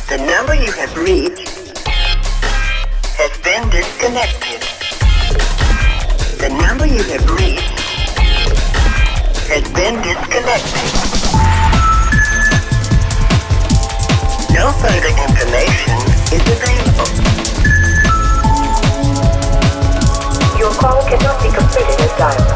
The number you have reached has been disconnected. The number you have reached has been disconnected. No further information is available. Your call cannot be completed as dialed.